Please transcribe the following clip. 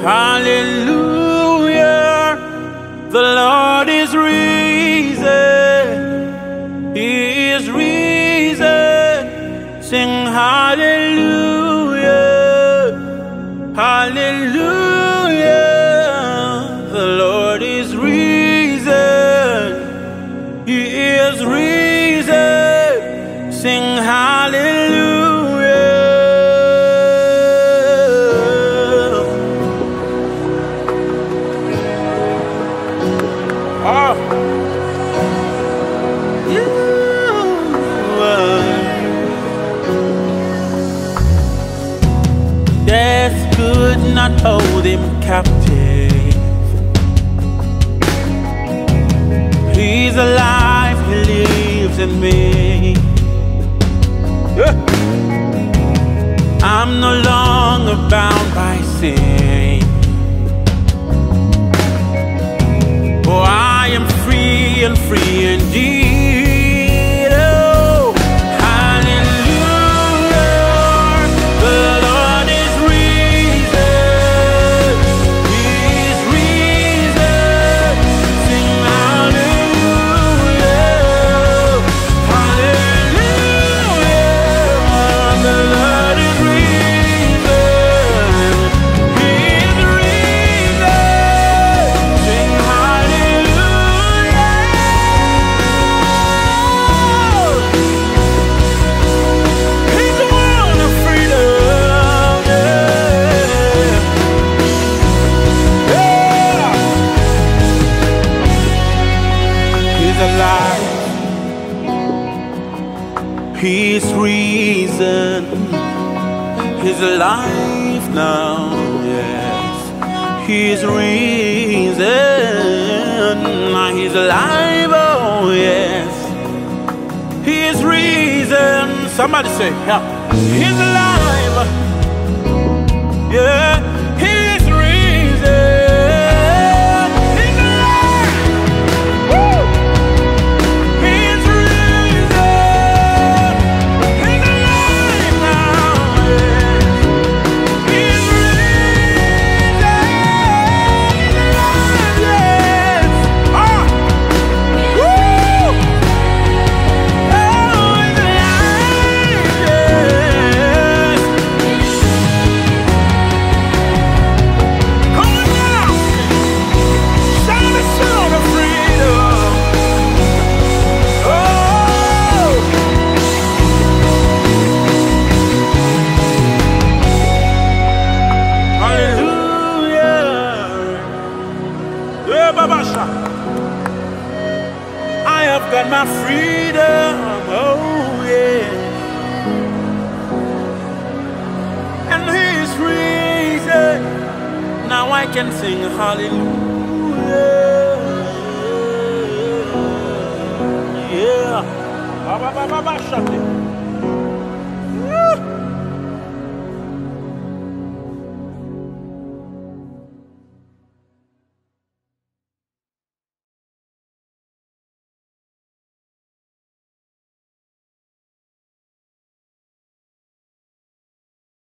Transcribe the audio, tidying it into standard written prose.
Hallelujah, the Lord is risen. He is risen. Sing hallelujah, hallelujah, the Lord is risen. He is risen. Sing hallelujah. Death could not hold him captive. He's alive, he lives in me. I'm no longer bound by sin. For I am free and free indeed. He's risen. He's alive now, yes. He's risen. He's alive, oh yes. He's risen. Somebody say, yeah. He's alive. Yeah. He's risen. I have got my freedom, oh yeah. And He's risen. Now I can sing hallelujah. Yeah.